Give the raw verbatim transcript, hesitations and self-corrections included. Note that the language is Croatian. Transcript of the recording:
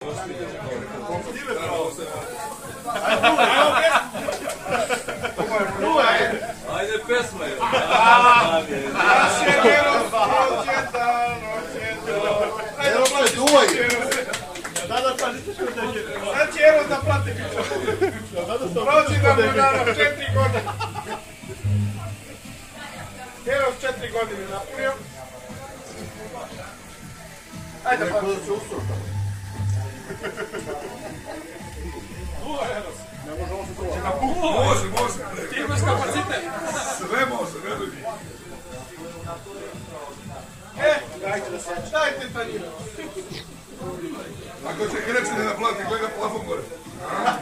Ajde pesma je. Evo se duvaj. Sad će Eros da plati piću. Prođi da mu naravno četiri godine. Eros četiri godine napunio. Ajde pa. Može, može. Ti imaš kapacitet. Sve može, veruj mi. E, dajte da se. Dajte tanjira. Ako će kreći ne naplati, gleda plafon gore.